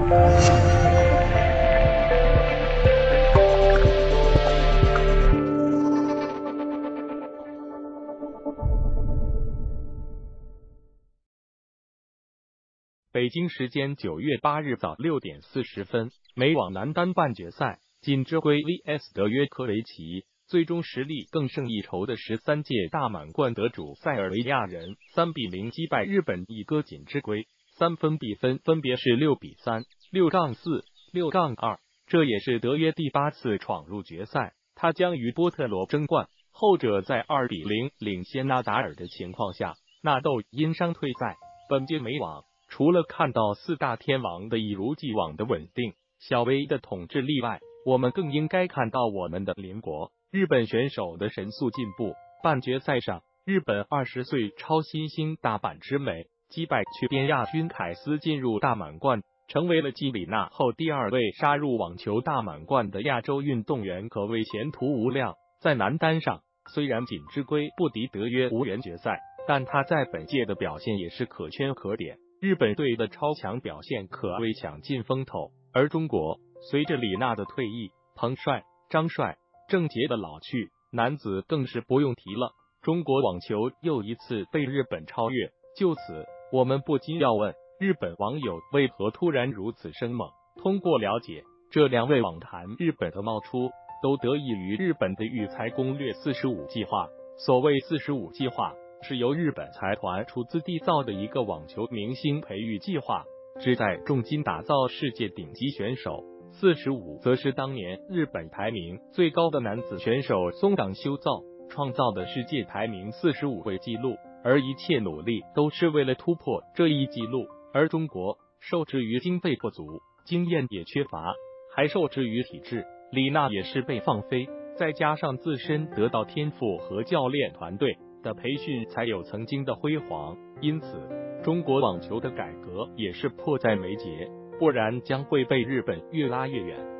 北京时间9月8日早6点40分，美网男单半决赛，锦织圭 vs 德约科维奇，最终实力更胜一筹的13届大满贯得主塞尔维亚人3比0击败日本一哥锦织圭，3分比分分别是6比3、6-4、6-2，这也是德约第8次闯入决赛，他将与波特罗争冠，后者在2比0领先纳达尔的情况下，纳豆因伤退赛。本届美网除了看到4大天王的一如既往的稳定，小威的统治例外，我们更应该看到我们的邻国日本选手的神速进步。半决赛上，日本20岁超新星大阪直美击败去边亚军凯斯进入大满贯，成为了继李娜后第2位杀入网球大满贯的亚洲运动员，可谓前途无量。在男单上，虽然锦织圭不敌德约无缘决赛，但他在本届的表现也是可圈可点。日本队的超强表现可谓抢尽风头，而中国随着李娜的退役，彭帅、张帅、郑洁的老去，男子更是不用提了。中国网球又一次被日本超越，就此我们不禁要问，日本网友为何突然如此生猛？通过了解，这2位网坛日本的冒出，都得益于日本的育才攻略45计划。所谓45计划，是由日本财团出资缔造的一个网球明星培育计划，旨在重金打造世界顶级选手。45则是当年日本排名最高的男子选手松冈修造创造的世界排名45位纪录，而一切努力都是为了突破这一纪录。而中国受制于经费不足，经验也缺乏，还受制于体制，李娜也是被放飞，再加上自身得到天赋和教练团队的培训，才有曾经的辉煌。因此，中国网球的改革也是迫在眉睫，不然将会被日本越拉越远。